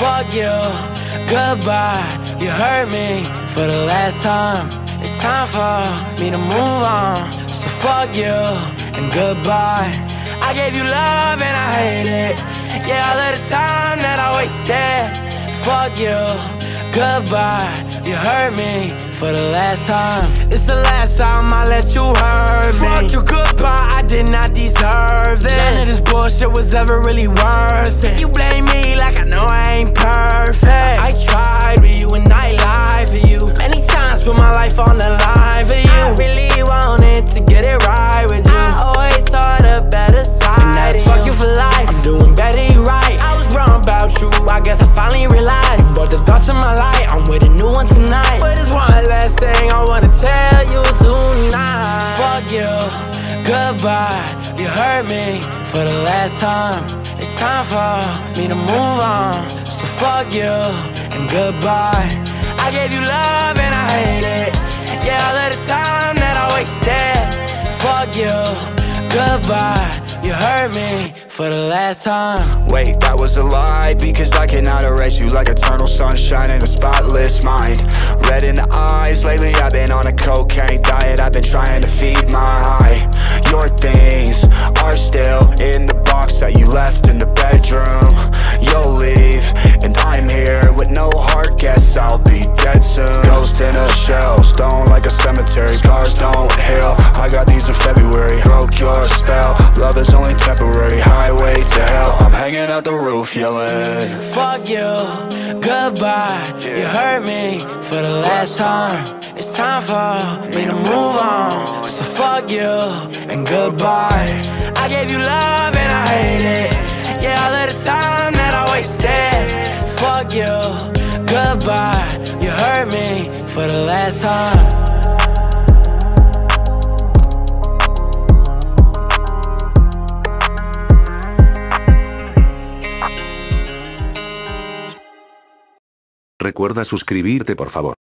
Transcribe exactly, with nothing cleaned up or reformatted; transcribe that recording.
Fuck you, goodbye. You hurt me for the last time. It's time for me to move on. So fuck you and goodbye. I gave you love and I hate it. Yeah, all of the time that I wasted. Fuck you, goodbye. You hurt me for the last time. It's the last time I let you hurt me. Fuck you, goodbye, I did not deserve it. None of this bullshit was ever really worth it. You blame me like I know I ain't perfect. I tried with you and I lied for you. Many times put my life on the line for you. I really wanted to get it right with you. I always saw the better side. And that's fuck you for life. I'm doing better, you right. I was wrong about you, I guess I finally realized. But the thoughts in my life, I'm with a new one tonight. But there's one last thing I wanna tell you tonight. Fuck you, goodbye. You hurt me for the last time. It's time for me to move on. So fuck you and goodbye. I gave you love and I hate it. Yeah, all of the time that I wasted. Fuck you, goodbye. You hurt me for the last time. Wait, that was a lie, because I cannot erase you like eternal sunshine in a spotless mind. Red in the eyes, lately I've been on a cocaine diet. I've been trying to feed my high. Your things are still in the box that you left in the bedroom. You'll leave, and I'm here with no heart, guess I'll be dead soon. Ghost in a shell, stone like a cemetery. Scars don't heal, I got these in February. Broke your spell, love is only temporary. Highway to hell, I'm hanging out the roof yelling. Fuck you, goodbye. You hurt me for the last time. It's time for me to move on. So fuck you and goodbye. I gave you love and I hate it. Yeah, all of the time that I wasted. Fuck you, goodbye. You hurt me for the last time. Recuerda suscribirte, por favor.